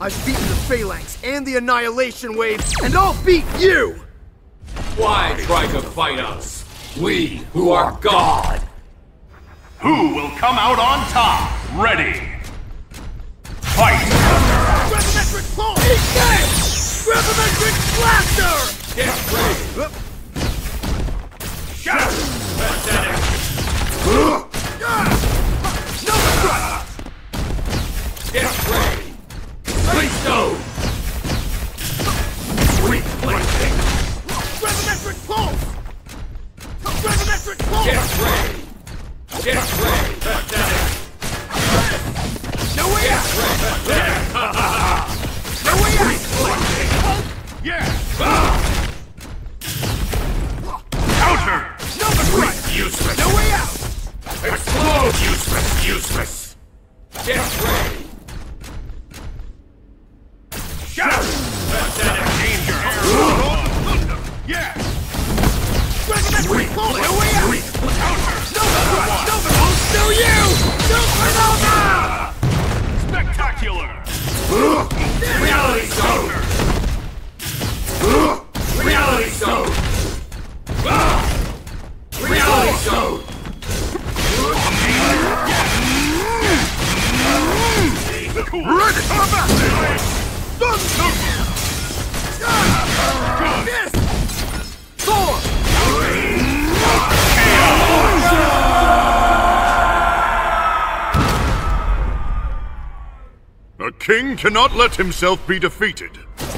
I've beaten the Phalanx and the Annihilation Wave, and I'll beat you! Why try to fight us? We who are God! Who will come out on top? Ready! Fight! Gravimetric Pulse! Engage! Gravimetric Blaster! Get ready! Shut! Pathetic! No strike! Get ready! Please go! Sweet plaything! Gravimetric Pulse! Gravimetric Pulse! Get ready! Get ready! Pathetic! No way out! Pathetic! No way out! Sweet plaything! Yeah! Counter! No strike! Useless! No way out! Explode! Useless! Useless! Get ready! Shout! Pathetic! Danger! Thunder! Yeah! Gravimetric Pulse! No way out! Counter! No strike! No Pulse! No you! Supernova! Spectacular! Reality Zone! Reality Zone! Reality Zone! Ready! Fist! Thor! A king cannot let himself be defeated.